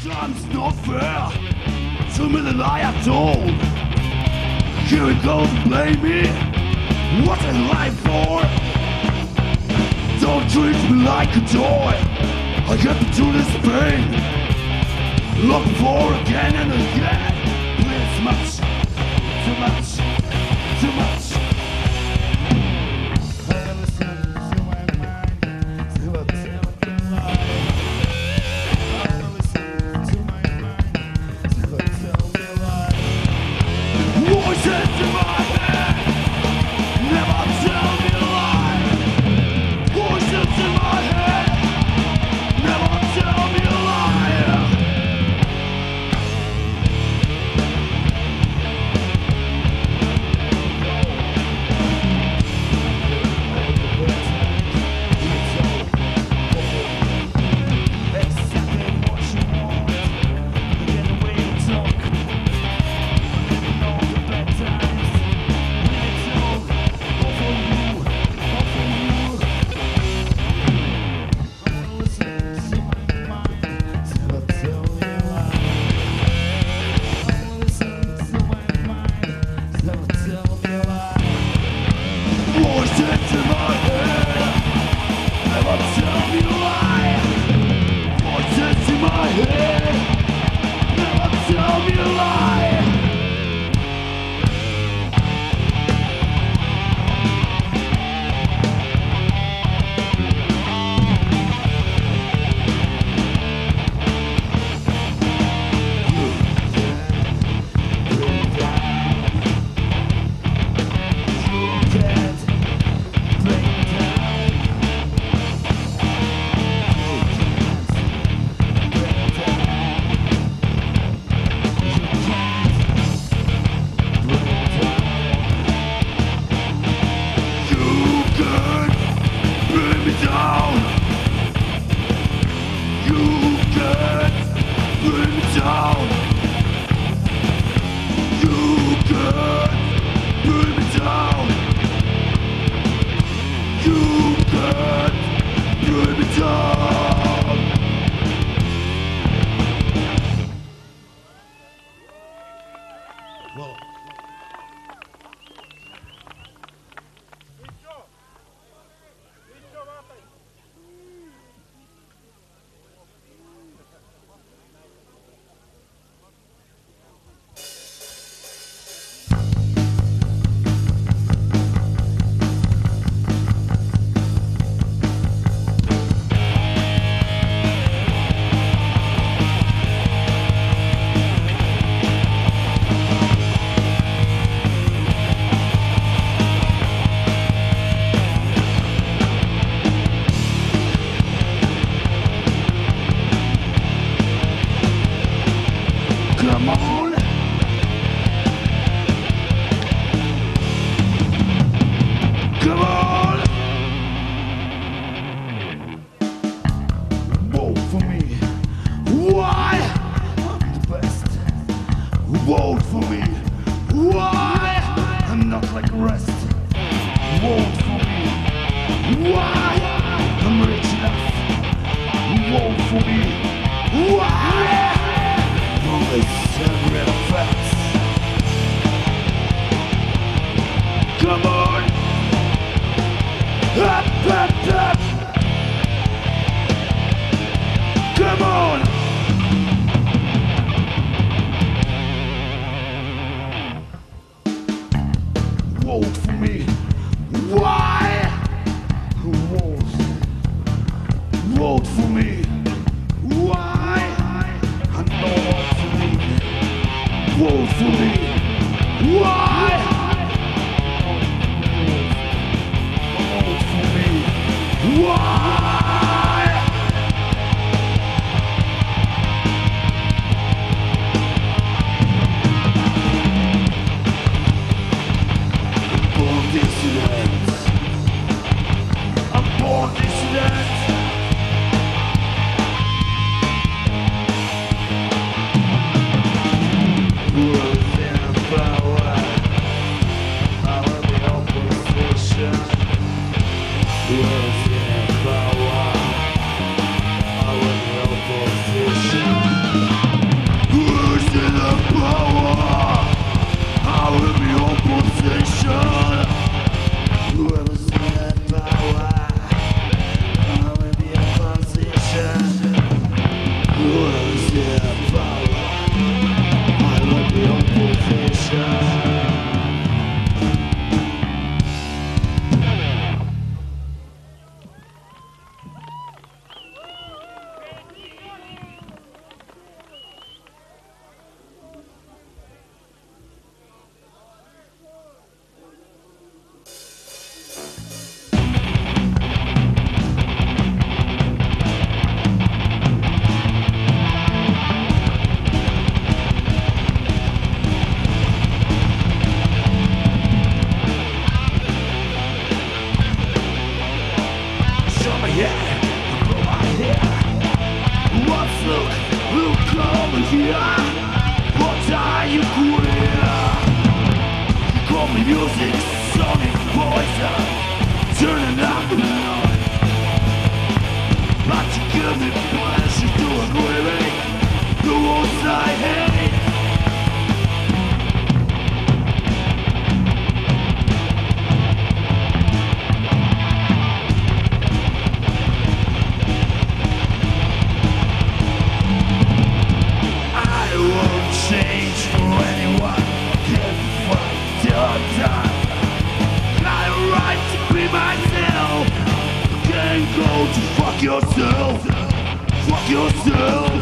Time's not fair. Too many lie I told. Here it goes, blame me. What I lie for? Don't treat me like a toy. I get to this pain. Looking for again and again. Please, much, too much, too much. Come on. Come on. Vote for me. Why? I'm the best. Vote for me. Why? I'm not like the rest. Vote for me. Why? I'm rich enough. Vote for me. Why? Only real facts. Come on. Up, up, up. Come on. Vote for me. Why? Vote for me. Why? I know what to need. Vote for me. Why? Vote for me. Why? Born dissident. I'm born dissident. World in power. give me pleasure to agreeing the rules I hate. I won't change for anyone. Can't fight till I'm done. Got a right to be myself. Can't go to fuck yourself. Fuck yourself.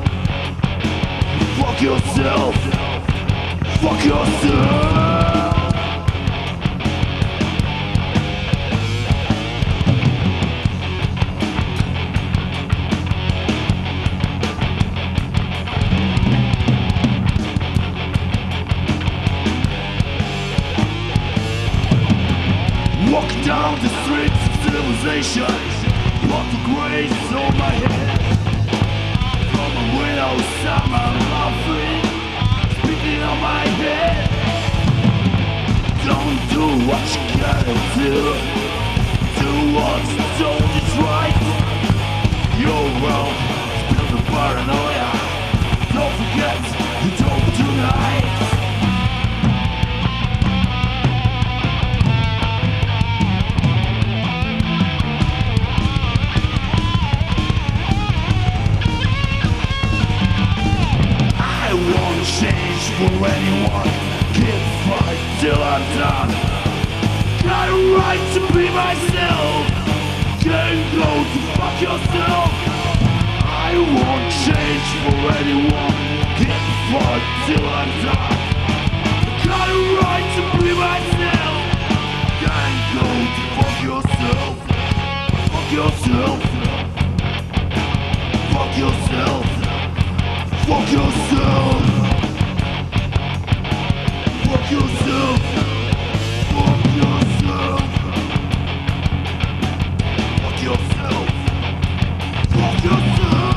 Fuck yourself. Fuck yourself. Walk down the streets of civilization, block the grace on my head. From a window, summer laughing, speaking on my head. Don't do what you gotta do. Do what's told is right. You're wrong, spill the paranoia. Don't forget, you told tonight. Change for anyone, can't fight till I'm done. Got a right to be myself, can't go to fuck yourself. I won't change for anyone, can't fight till I'm done. Got a right to be myself, can't go to fuck yourself. Fuck yourself. Fuck yourself. Fuck yourself. Fuck yourself. Fuck yourself. Fuck yourself. Fuck yourself.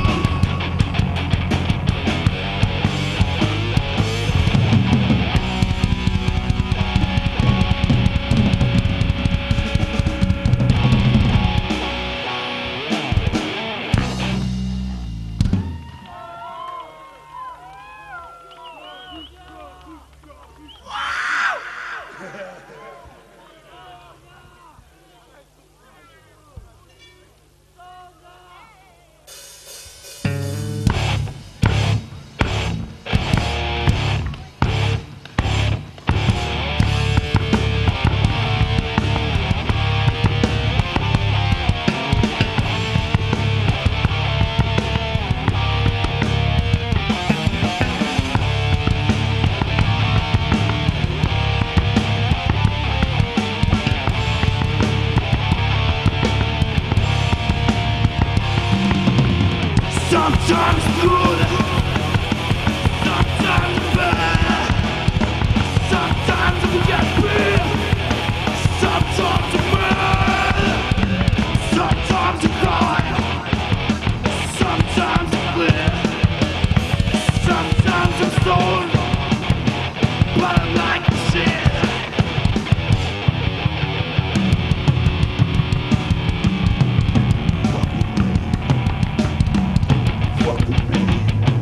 Sometimes good, sometimes bad. Sometimes we get big, sometimes we're mad. Sometimes we cry, sometimes we clear. Sometimes I'm stoned, but I like the shit. Fuck with me.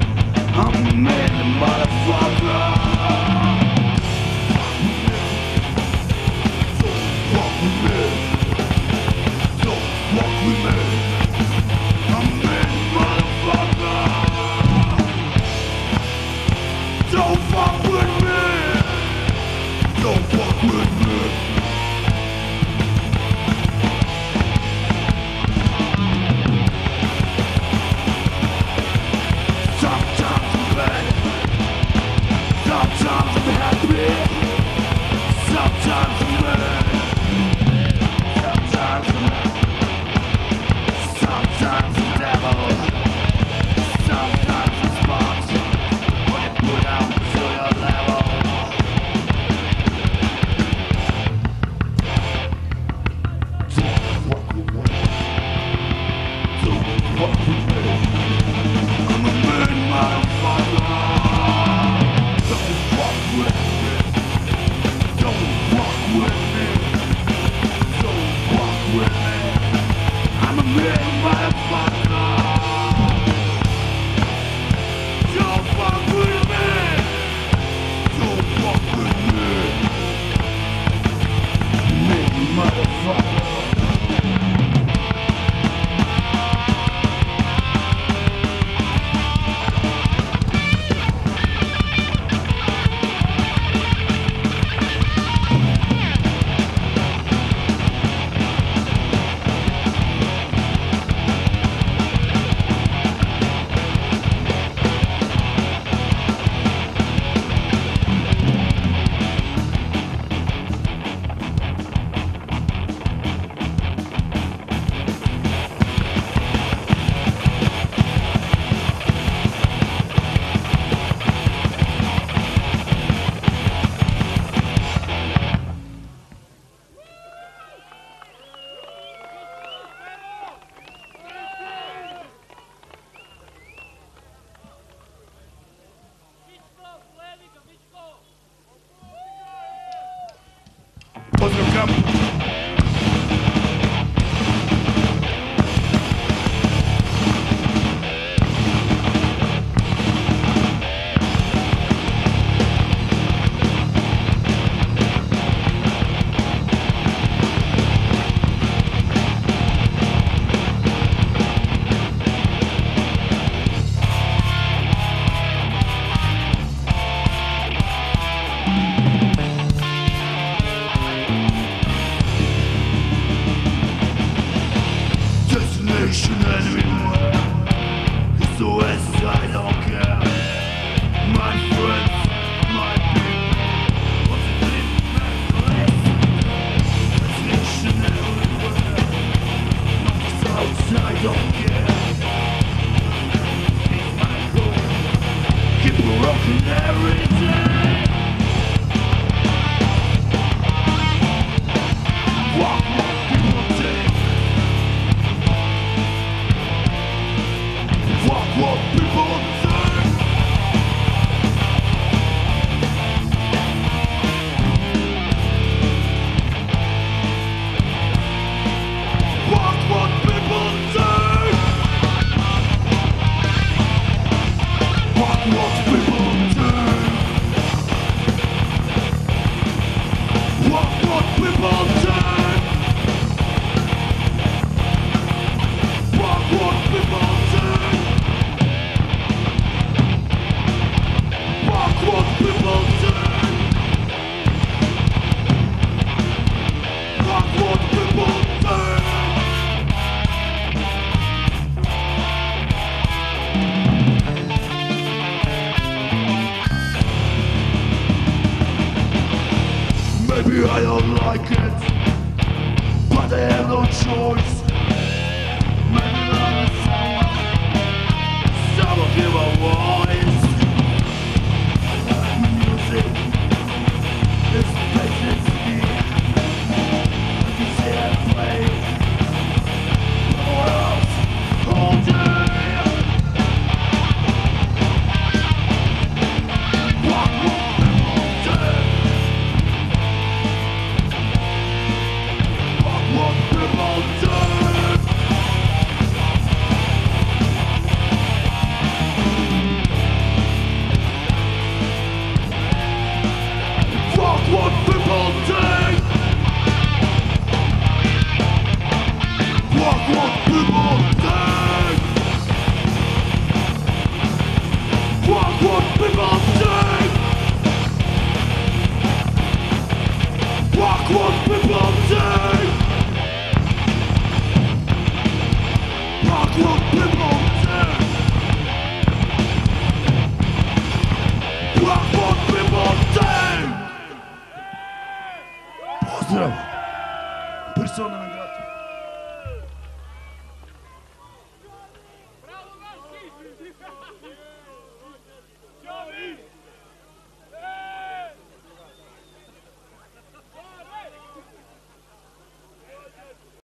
up. Destination everywhere. It's the west side, I don't care. My friends, my people. What's it in my place? Destination everywhere. The south side, I don't care. It's my home. Keep rocking every day. Walk what people take. Fuck what people say. Fuck what people say. Fuck what people say. Fuck what people say. Fuck what people say. Fuck what people say. Fuck what people say. Maybe I don't like it, but I have no choice. Maybe I'm someone give a voice. Music is patience here. I can see it play the world all day. Fuck what people say. Fuck what people say. Fuck what people say. Fuck what people say. Fuck what people say. Fuck what people say. Fuck what